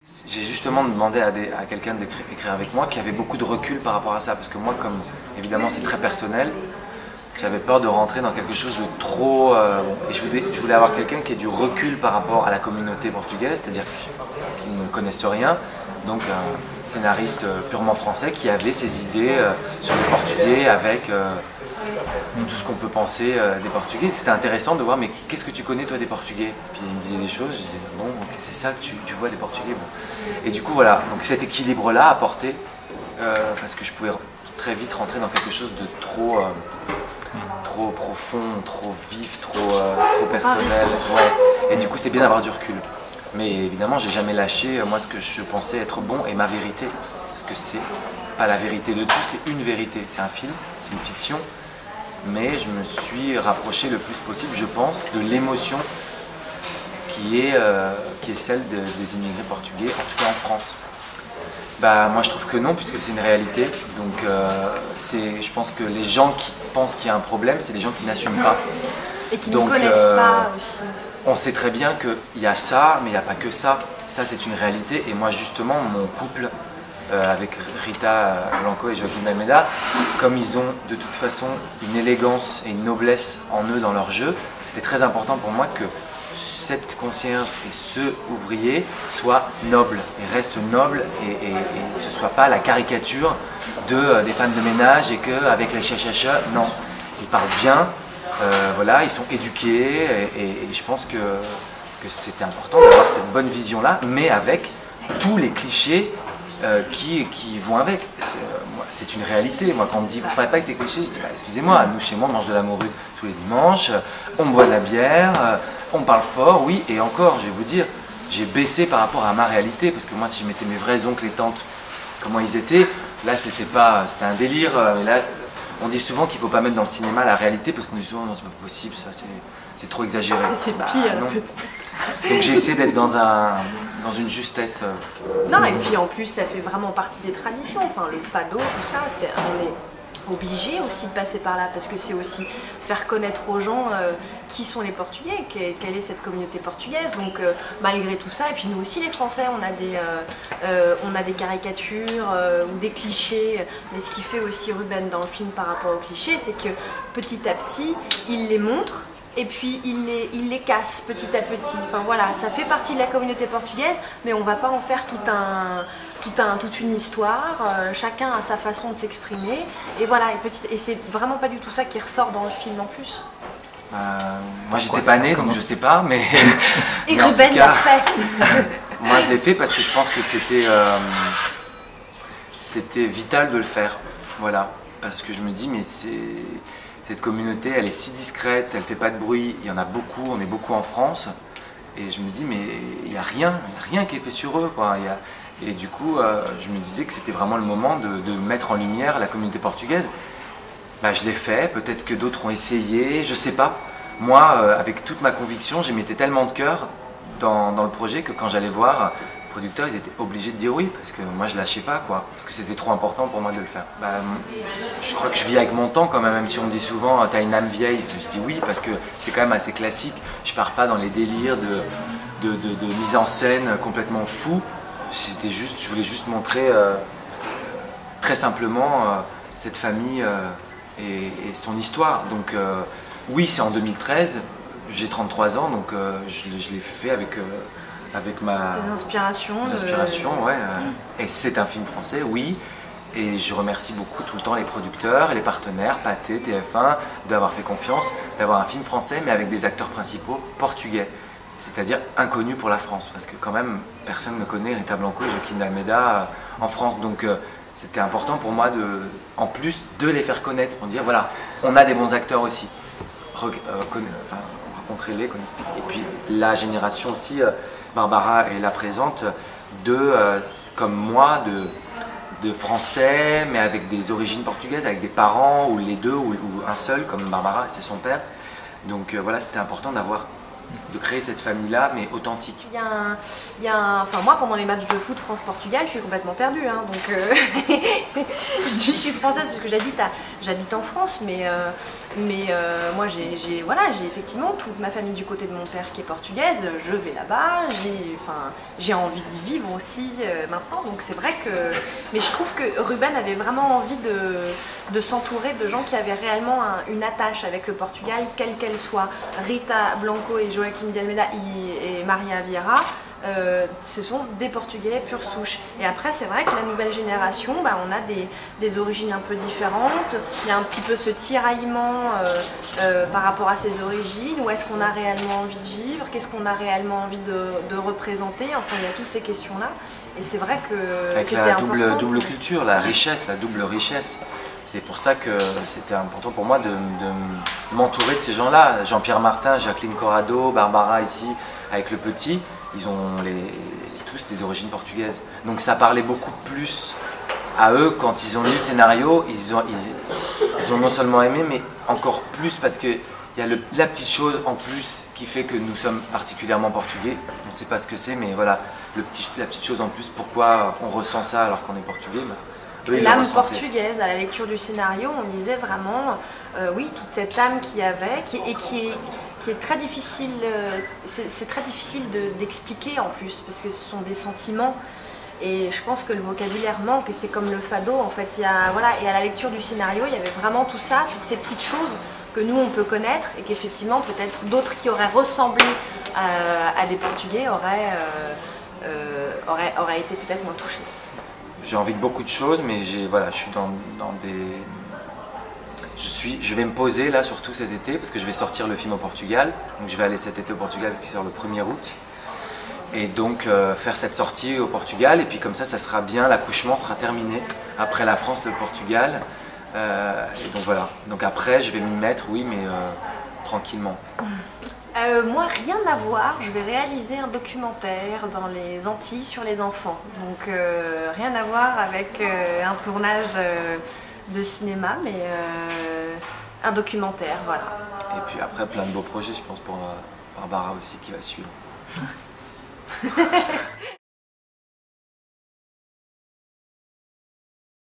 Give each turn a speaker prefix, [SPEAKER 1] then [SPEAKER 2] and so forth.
[SPEAKER 1] J'ai justement demandé à quelqu'un d'écrire avec moi qui avait beaucoup de recul par rapport à ça, parce que moi, comme évidemment c'est très personnel, j'avais peur de rentrer dans quelque chose de trop... et je voulais avoir quelqu'un qui ait du recul par rapport à la communauté portugaise, c'est-à-dire qui ne connaissent rien, donc un scénariste purement français qui avait ses idées sur les Portugais avec tout ce qu'on peut penser des Portugais. C'était intéressant de voir, mais qu'est-ce que tu connais toi des Portugais? Puis il me disait des choses, je disais bon, okay, c'est ça que tu vois des Portugais. Bon. Et du coup voilà, donc cet équilibre-là apporté, parce que je pouvais très vite rentrer dans quelque chose de trop profond, trop vif, trop personnel. Ouais. Et du coup c'est bien d'avoir du recul. Mais évidemment j'ai jamais lâché moi ce que je pensais être bon et ma vérité. Parce que c'est pas la vérité de tout, c'est une vérité. C'est un film, c'est une fiction. Mais je me suis rapproché le plus possible, je pense, de l'émotion qui est celle des immigrés portugais, en tout cas en France. Bah, moi je trouve que non, puisque c'est une réalité. Donc je pense que les gens qui pensent qu'il y a un problème, c'est des gens qui n'assument pas.
[SPEAKER 2] Et qui ne connaissent pas aussi.
[SPEAKER 1] On sait très bien qu'il y a ça, mais il n'y a pas que ça. Ça c'est une réalité. Et moi justement, mon couple avec Rita Blanco et Joaquim d'Almeida, comme ils ont de toute façon une élégance et une noblesse en eux dans leur jeu, c'était très important pour moi que cette concierge et ce ouvrier soient nobles et restent nobles et que ce ne soit pas la caricature des femmes de ménage et qu'avec les cha-cha-cha, non. Ils parlent bien, voilà, ils sont éduqués et je pense que c'était important d'avoir cette bonne vision-là, mais avec tous les clichés qui vont avec. C'est une réalité. Moi, quand on me dit, vous ne ferez pas que ces clichés, je dis, bah, excusez-moi, nous, chez moi, on mange de la morue tous les dimanches, on boit de la bière, on parle fort, oui, et encore, je vais vous dire, j'ai baissé par rapport à ma réalité, parce que moi, si je mettais mes vrais oncles et tantes, comment ils étaient, là, c'était un délire, mais là, on dit souvent qu'il ne faut pas mettre dans le cinéma la réalité, parce qu'on dit souvent, non, c'est pas possible, ça, c'est trop exagéré.
[SPEAKER 2] C'est pire,
[SPEAKER 1] non. Donc j'ai essayé d'être dans une justesse.
[SPEAKER 2] Non, et puis en plus, ça fait vraiment partie des traditions. Enfin, le fado, tout ça, on est obligé aussi de passer par là, parce que c'est aussi faire connaître aux gens qui sont les Portugais, quelle est cette communauté portugaise. Donc malgré tout ça, et puis nous aussi les Français, on a des caricatures ou des clichés. Mais ce qui fait aussi Ruben dans le film par rapport aux clichés, c'est que petit à petit, il les montre. Et puis il les casse petit à petit. Enfin voilà, ça fait partie de la communauté portugaise, mais on ne va pas en faire toute une histoire. Chacun a sa façon de s'exprimer. Et voilà, et c'est vraiment pas du tout ça qui ressort dans le film en plus.
[SPEAKER 1] Moi j'étais pas né, donc je sais pas, mais...
[SPEAKER 2] Et Ruben l'a fait.
[SPEAKER 1] Moi je l'ai fait parce que je pense que c'était vital de le faire. Voilà, parce que je me dis, mais cette communauté, elle est si discrète, elle fait pas de bruit, il y en a beaucoup, on est beaucoup en France, et je me dis, mais il n'y a rien qui est fait sur eux, quoi. Et du coup, je me disais que c'était vraiment le moment de mettre en lumière la communauté portugaise. Bah, je l'ai fait, peut-être que d'autres ont essayé, je sais pas. Moi, avec toute ma conviction, j'y mettais tellement de cœur dans le projet que quand j'allais voir, les producteurs, ils étaient obligés de dire oui, parce que moi je lâchais pas, quoi, parce que c'était trop important pour moi de le faire. Bah, je crois que je vis avec mon temps quand même si on me dit souvent t'as une âme vieille, je dis oui parce que c'est quand même assez classique, je pars pas dans les délires de mise en scène complètement fou, je voulais juste montrer très simplement cette famille et son histoire. Donc oui, c'est en 2013, j'ai 33 ans, donc je l'ai fait avec ma
[SPEAKER 2] inspiration,
[SPEAKER 1] ouais. Et c'est un film français, oui. Et je remercie beaucoup tout le temps les producteurs et les partenaires, Pathé, TF1, d'avoir fait confiance, d'avoir un film français, mais avec des acteurs principaux portugais. C'est-à-dire inconnus pour la France, parce que quand même, personne ne connaît Rita Blanco et Joaquim d'Almeida en France. Donc c'était important pour moi, en plus, de les faire connaître, pour dire, voilà, on a des bons acteurs aussi. Rencontrez-les, connaissez-les. Et puis la génération aussi, Barbara est là présente, comme moi, de Français, mais avec des origines portugaises, avec des parents, ou les deux, ou un seul, comme Barbara, c'est son père. Donc voilà, c'était important d'avoir de créer cette famille-là, mais authentique.
[SPEAKER 2] Enfin moi pendant les matchs de foot France-Portugal, je suis complètement perdue, hein, donc je suis française parce que j'habite en France, mais moi j'ai effectivement toute ma famille du côté de mon père qui est portugaise, je vais là-bas, j'ai envie d'y vivre aussi maintenant, donc c'est vrai que, mais je trouve que Ruben avait vraiment envie de s'entourer de gens qui avaient réellement une attache avec le Portugal, quelle qu'elle soit. Rita Blanco et Joaquim de Almeida et Maria Vieira, ce sont des Portugais pure souche. Et après, c'est vrai que la nouvelle génération, on a des origines un peu différentes. Il y a un petit peu ce tiraillement par rapport à ses origines. Où est-ce qu'on a réellement envie de vivre? Qu'est-ce qu'on a réellement envie de représenter? Enfin, il y a toutes ces questions-là. Et c'est vrai que
[SPEAKER 1] c'était important. Avec la double culture, la richesse, la double richesse. C'est pour ça que c'était important pour moi de m'entourer de ces gens-là. Jean-Pierre Martin, Jacqueline Corrado, Barbara ici, avec le petit, ils ont tous des origines portugaises. Donc ça parlait beaucoup plus à eux quand ils ont lu le scénario. Ils ont non seulement aimé, mais encore plus parce qu'il y a la petite chose en plus qui fait que nous sommes particulièrement portugais. On ne sait pas ce que c'est, mais voilà, la petite chose en plus, pourquoi on ressent ça alors qu'on est portugais.
[SPEAKER 2] L'âme portugaise, à la lecture du scénario, on disait vraiment, oui, toute cette âme qu'il y avait, qui est très difficile, c'est très difficile d'expliquer en plus, parce que ce sont des sentiments, et je pense que le vocabulaire manque, et c'est comme le fado, en fait, voilà, et à la lecture du scénario, il y avait vraiment tout ça, toutes ces petites choses que nous, on peut connaître, et qu'effectivement, peut-être d'autres qui auraient ressemblé à des Portugais auraient été peut-être moins touchés.
[SPEAKER 1] J'ai envie de beaucoup de choses, mais voilà, je suis dans des... Je vais me poser là, surtout cet été, parce que je vais sortir le film au Portugal. Donc je vais aller cet été au Portugal, qui sort le 1er août. Et donc faire cette sortie au Portugal, et puis comme ça sera bien, l'accouchement sera terminé. Après la France, le Portugal. Et donc voilà. Donc après, je vais m'y mettre, oui, mais tranquillement.
[SPEAKER 2] Moi, rien à voir. Je vais réaliser un documentaire dans les Antilles sur les enfants. Donc, rien à voir avec un tournage de cinéma, mais un documentaire, voilà.
[SPEAKER 1] Et puis après, plein de beaux projets, je pense, pour Barbara aussi, qui va suivre.